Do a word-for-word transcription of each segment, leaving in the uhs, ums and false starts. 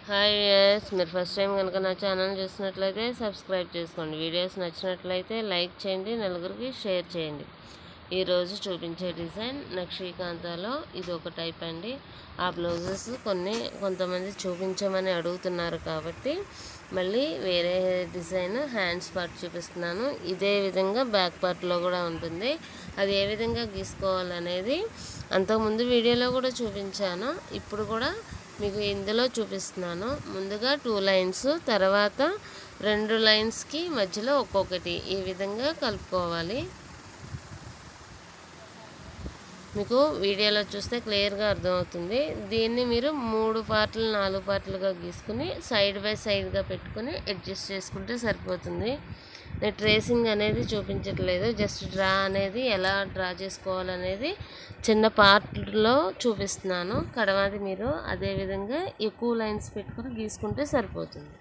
Hi viewers, మీరు first time కనుక నా ఛానల్ చూసినట్లయితే సబ్స్క్రైబ్ చేసుకోండి. వీడియోస్ నచ్చినట్లయితే లైక్ చేయండి, నలుగురికి షేర్ చేయండి. ఈరోజు చూపించే డిజైన్ నక్షీకాంతాలో ఇది ఒక టైప్ అండి. ఆ బ్లౌజెస్ కొన్ని కొంతమంది చూపించమని అడుగుతున్నారు కాబట్టి మళ్ళీ వేరే డిజైన్ హ్యాండ్స్ పార్ట్ చూపిస్తున్నాను. ఇదే విధంగా బ్యాక్ పార్ట్లో కూడా ఉంటుంది. అది ఏ విధంగా గీసుకోవాలనేది అంతకుముందు వీడియోలో కూడా చూపించాను. ఇప్పుడు కూడా మీకు ఇందులో చూపిస్తున్నాను. ముందుగా టూ లైన్స్, తర్వాత రెండు లైన్స్కి మధ్యలో ఒక్కొక్కటి ఈ విధంగా కలుపుకోవాలి. మీకు వీడియోలో చూస్తే క్లియర్గా అర్థమవుతుంది. దీన్ని మీరు మూడు పార్ట్లు నాలుగు పార్ట్లుగా గీసుకుని సైడ్ బై సైడ్గా పెట్టుకుని అడ్జస్ట్ చేసుకుంటే సరిపోతుంది. నేను ట్రేసింగ్ అనేది చూపించట్లేదు, జస్ట్ డ్రా అనేది ఎలా డ్రా చేసుకోవాలనేది చిన్న పార్ట్లో చూపిస్తున్నాను. కడవాది మీరు అదేవిధంగా ఎక్కువ లైన్స్ పెట్టుకుని గీసుకుంటే సరిపోతుంది.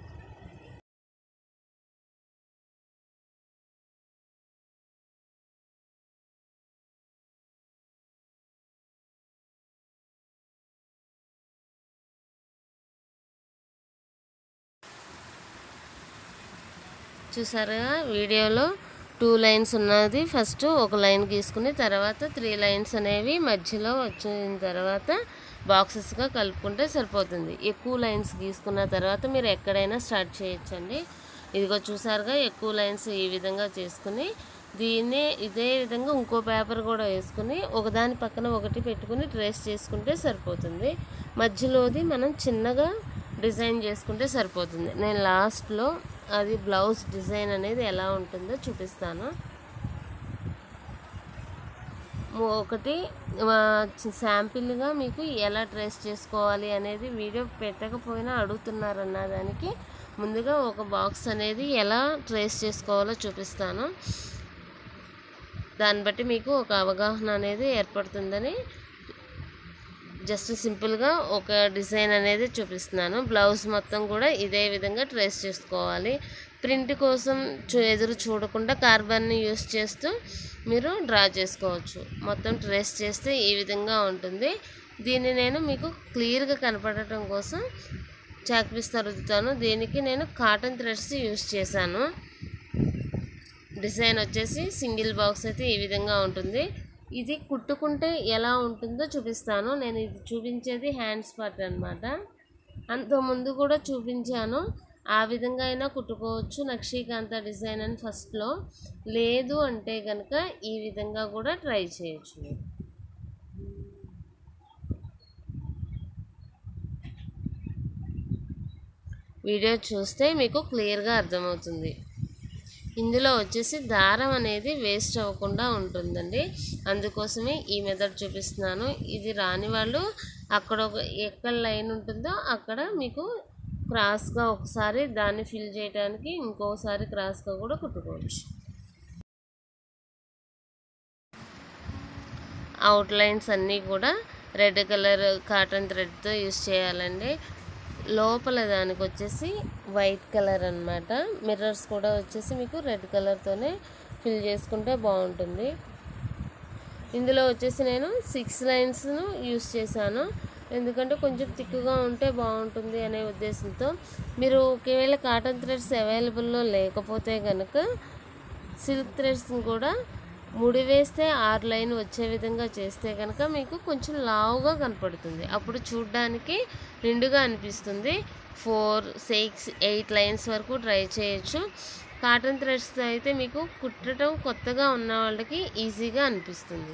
చూసారుగా వీడియోలో టూ లైన్స్ ఉన్నది. ఫస్ట్ ఒక లైన్ గీసుకుని తర్వాత త్రీ లైన్స్ అనేవి మధ్యలో వచ్చిన తర్వాత బాక్సెస్గా కలుపుకుంటే సరిపోతుంది. ఎక్కువ లైన్స్ గీసుకున్న తర్వాత మీరు ఎక్కడైనా స్టార్ట్ చేయొచ్చండి. ఇదిగో చూసారుగా ఎక్కువ లైన్స్ ఈ విధంగా చేసుకుని దీన్నే ఇదే విధంగా ఇంకో పేపర్ కూడా వేసుకుని ఒకదాని పక్కన ఒకటి పెట్టుకుని ట్రేస్ చేసుకుంటే సరిపోతుంది. మధ్యలోది మనం చిన్నగా డిజైన్ చేసుకుంటే సరిపోతుంది. నేను లాస్ట్లో అది బ్లౌజ్ డిజైన్ అనేది ఎలా ఉంటుందో చూపిస్తాను. ఒకటి శాంపిల్గా మీకు ఎలా ట్రేస్ చేసుకోవాలి అనేది వీడియో పెట్టకపోయినా అడుగుతున్నారన్న దానికి ముందుగా ఒక బాక్స్ అనేది ఎలా ట్రేస్ చేసుకోవాలో చూపిస్తాను. దాన్ని బట్టి మీకు ఒక అవగాహన అనేది ఏర్పడుతుందని జస్ట్ సింపుల్గా ఒక డిజైన్ అనేది చూపిస్తున్నాను. బ్లౌజ్ మొత్తం కూడా ఇదే విధంగా ట్రేస్ చేసుకోవాలి. ప్రింట్ కోసం ఎదురు చూడకుండా కార్బన్ని యూస్ చేస్తూ మీరు డ్రా చేసుకోవచ్చు. మొత్తం ట్రేస్ చేస్తే ఈ విధంగా ఉంటుంది. దీన్ని నేను మీకు క్లియర్గా కనపడటం కోసం చాక్ పీస్తో రుద్దుతాను. దీనికి నేను కాటన్ థ్రెడ్స్ యూస్ చేశాను. డిజైన్ వచ్చేసి సింగిల్ బాక్స్ అయితే ఈ విధంగా ఉంటుంది. ఇది కుట్టుకుంటే ఎలా ఉంటుందో చూపిస్తాను. నేను ఇది చూపించేది హ్యాండ్స్ పార్ట్ అనమాట. అంతకుముందు కూడా చూపించాను. ఆ విధంగా అయినా కుట్టుకోవచ్చు నక్షీకాంత డిజైన్ అని ఫస్ట్లో. లేదు అంటే కనుక ఈ విధంగా కూడా ట్రై చేయొచ్చు. వీడియో చూస్తే మీకు క్లియర్గా అర్థమవుతుంది. ఇందులో వచ్చేసి దారం అనేది వేస్ట్ అవ్వకుండా ఉంటుందండి. అందుకోసమే ఈ మెథడ్ చూపిస్తున్నాను. ఇది రాని వాళ్ళు అక్కడ ఒక ఎక్కడ లైన్ ఉంటుందో అక్కడ మీకు క్రాస్గా ఒకసారి దాన్ని ఫిల్ చేయడానికి ఇంకోసారి క్రాస్గా కూడా కుట్టుకోవచ్చు. అవుట్ లైన్స్ అన్నీ కూడా రెడ్ కలర్ కాటన్ థ్రెడ్తో యూస్ చేయాలండి. లోపల దానికి వచ్చేసి వైట్ కలర్ అనమాట. మిర్రర్స్ కూడా వచ్చేసి మీకు రెడ్ కలర్తోనే ఫిల్ చేసుకుంటే బాగుంటుంది. ఇందులో వచ్చేసి నేను సిక్స్ లైన్స్ను యూస్ చేశాను. ఎందుకంటే కొంచెం థిక్గా ఉంటే బాగుంటుంది అనే ఉద్దేశంతో. మీరు ఒకవేళ కాటన్ థ్రెడ్స్ అవైలబుల్లో లేకపోతే కనుక సిల్క్ థ్రెడ్స్ని కూడా ముడి వేస్తే ఆరు లైన్ వచ్చే విధంగా చేస్తే కనుక మీకు కొంచెం లావుగా కనపడుతుంది. అప్పుడు చూడ్డానికి నిండుగా అనిపిస్తుంది. ఫోర్ సిక్స్ ఎయిట్ లైన్స్ వరకు ట్రై చేయొచ్చు. కాటన్ థ్రెడ్స్తో అయితే మీకు కుట్టడం కొత్తగా ఉన్న వాళ్ళకి ఈజీగా అనిపిస్తుంది.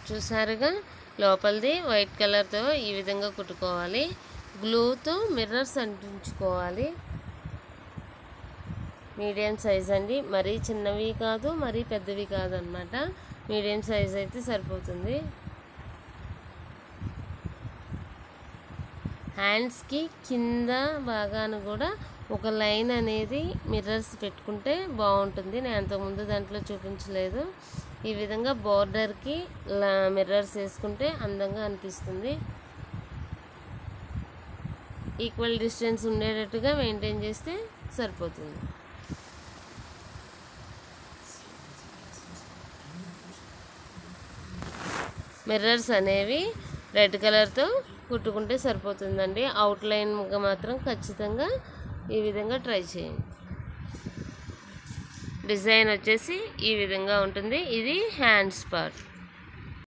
చూసారుగా లోపలిది వైట్ కలర్తో ఈ విధంగా కుట్టుకోవాలి. గ్లూతో మిర్రర్స్ అంటించుకోవాలి. మీడియం సైజ్ అండి, మరీ చిన్నవి కాదు మరీ పెద్దవి కాదు అన్నమాట. మీడియం సైజ్ అయితే సరిపోతుంది. హ్యాండ్స్కి కింద భాగాన కూడా ఒక లైన్ అనేది మిర్రర్స్ పెట్టుకుంటే బాగుంటుంది. నేను అంతకుముందు దాంట్లో చూపించలేదు. ఈ విధంగా బోర్డర్కి మిర్రర్స్ వేసుకుంటే అందంగా అనిపిస్తుంది. ఈక్వల్ డిస్టెన్స్ ఉండేటట్టుగా మెయింటైన్ చేస్తే సరిపోతుంది. మిర్రర్స్ అనేవి రెడ్ కలర్తో కుట్టుకుంటే సరిపోతుందండి. అవుట్లైన్గా మాత్రం ఖచ్చితంగా ఈ విధంగా ట్రై చేయండి. డిజైన్ వచ్చేసి ఈ విధంగా ఉంటుంది. ఇది హ్యాండ్స్ పార్ట్.